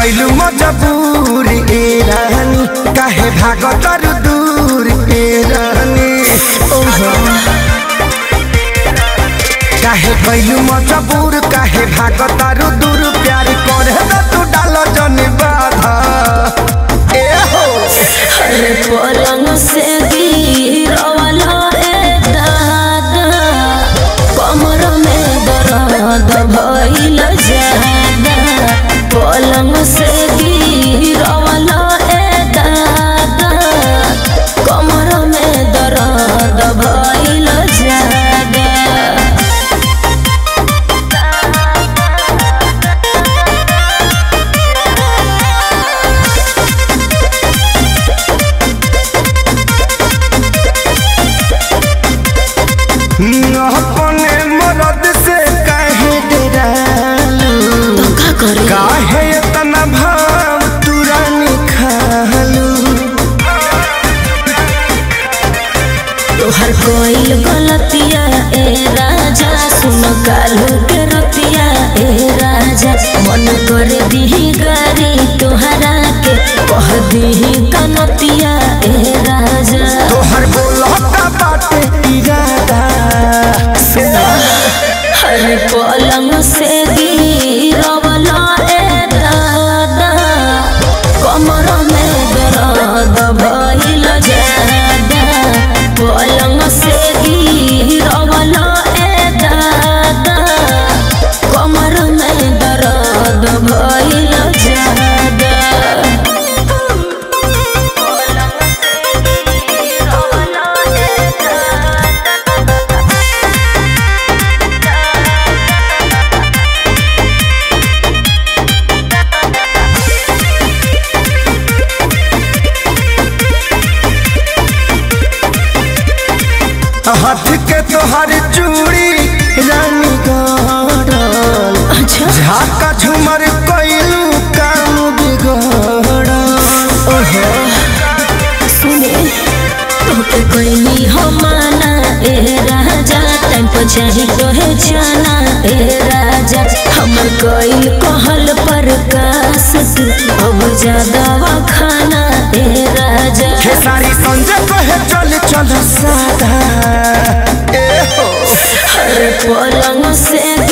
कैलू मजबूर ए रानी काहे भागतर दूर ए रानी काहे कैलू मजबूर काहे भागतर दूर प्यार करे तू डाल जन बाधा ए हो अरे पलंग से गिरवाला ए दादा कमर में दर्द भइल जादा पलंग से गिरवाला ए दादा कमर में दर्द भइल जादा अपने मरद से काहे डरालू काहे इतना भाव तुरानी खालू तोहर कोई गलतिया ए राजा सुन कालू के रतिया ए राजा मन कर दी गारी तोहरा के कह दी कनतिया ए राजा तोहर बोलता बाटे इरादा हर पलंग से गिरवाला ए दादा कमर में दर्द भइल जादा पलंग से गिरवाला ए दादा कमर में दर्द भइल जादा हाथ के तोहर चूड़ी रानी गड़ल अच्छा झाका झुमर कैलू काम बिगड़ल ओहो सुने तोके कोई हो माना ए राजा टाइम पर चाही तोहे जाना ए राजा हमर कोई कहल पर कास तू अब ज्यादा खाना ए राजा हे सारी संजय कहे चल चल सादा ए हो हर पलंग से